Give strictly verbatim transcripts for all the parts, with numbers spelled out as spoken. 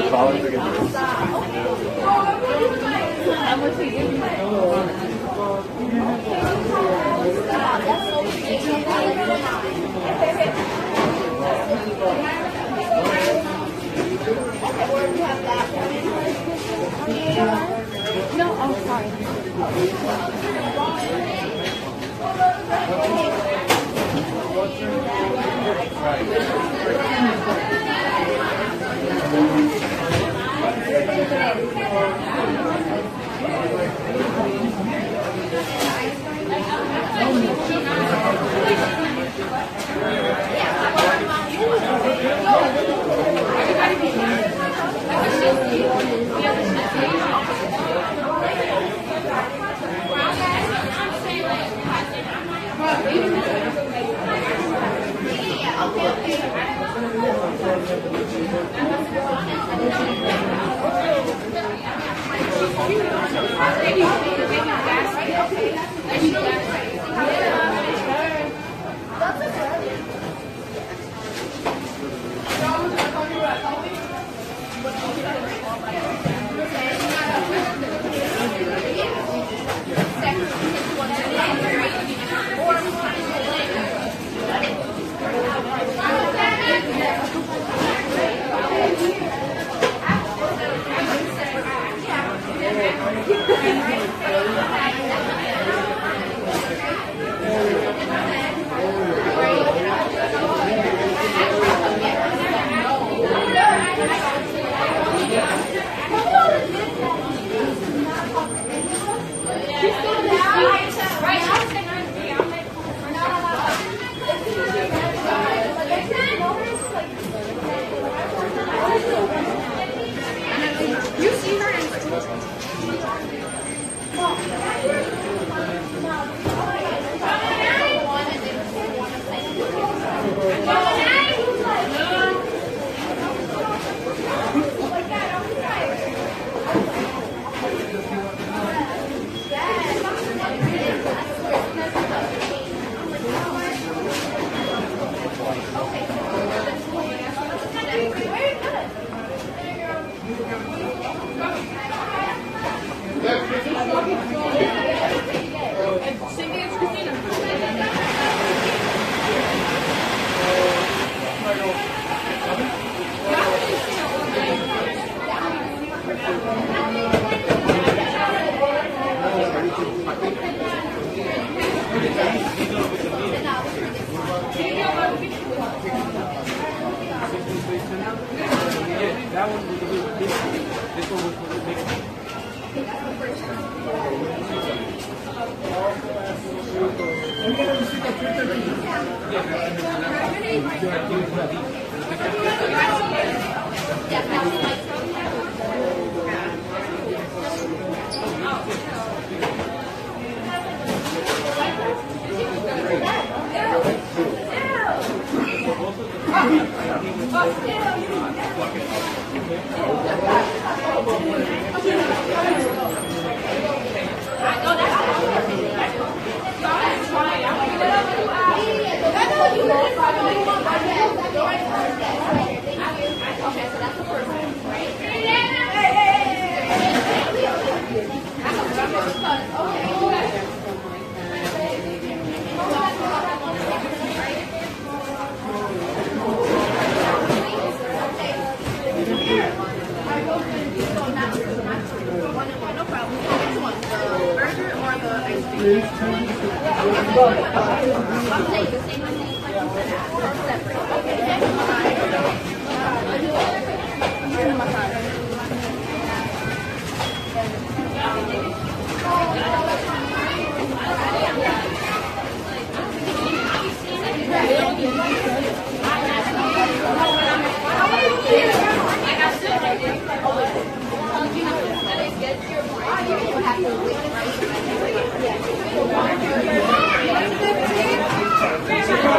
No, I'm sorry. Thank you.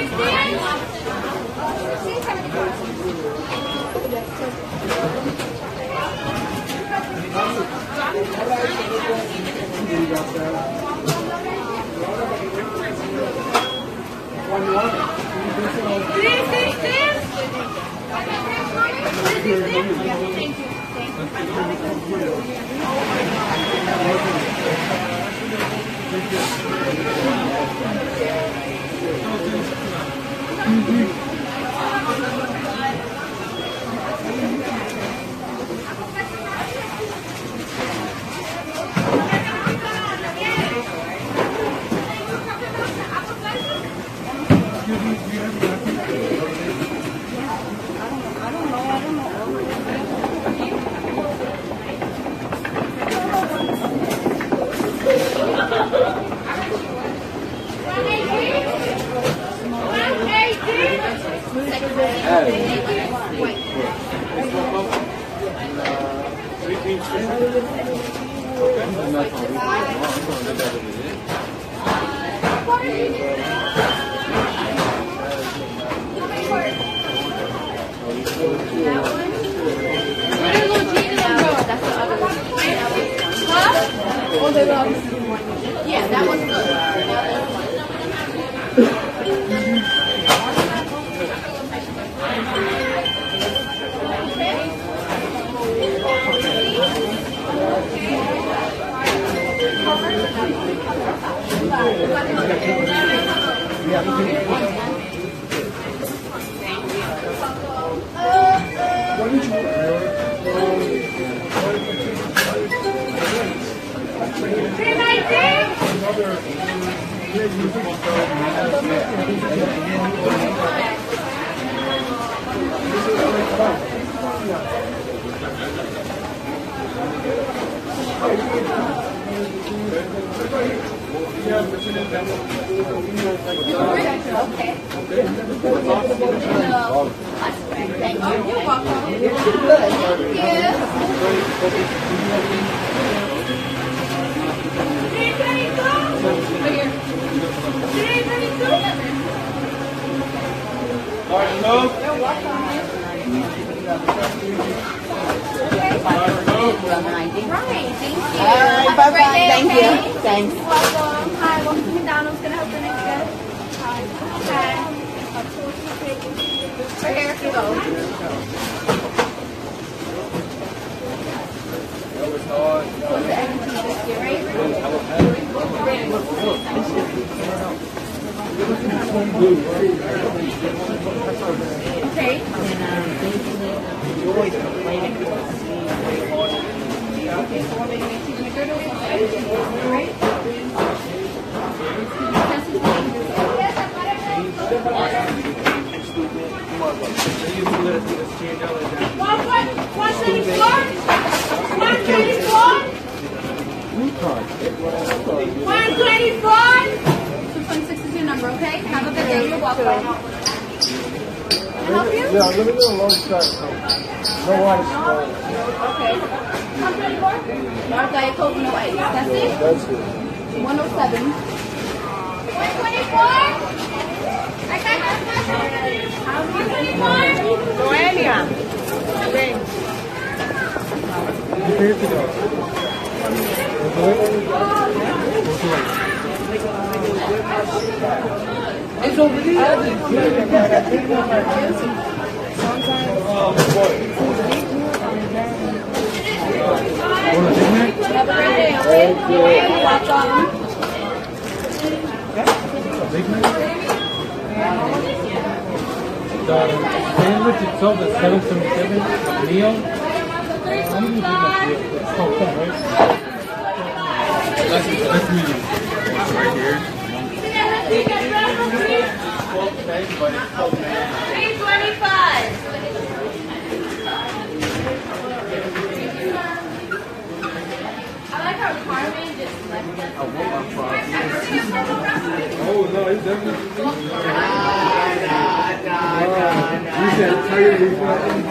Yeah, that was good. Thank you. Thanks. Welcome. Hi, welcome to McDonald's. Can I help you next guest? Hi. Okay. Right here. Here you go. What's the egg and cheese biscuit, right? Okay. Okay, so we're making a cheese McGriddle, so egg and cheese, right? One twenty-four? One twenty-four? One twenty-four? two twenty-six is your number, okay? Have a good day. You're welcome. Can I help you? Yeah, let me do a long shot. No ice. Okay. one twenty-four? Large Diet Coke, no ice. That's it? That's it. one oh seven. one twenty-four? I got that. one twenty-four? Noelia. Ven. It's over there. Have a great day, okay? You're welcome. The sandwich itself is seven seventy-seven. Meal. I'm going to do my meal. It's called ten, right? That's, that's medium. Right here. three twenty-five. I like how Carmen just left us. Oh, no, it's definitely. You said tired before.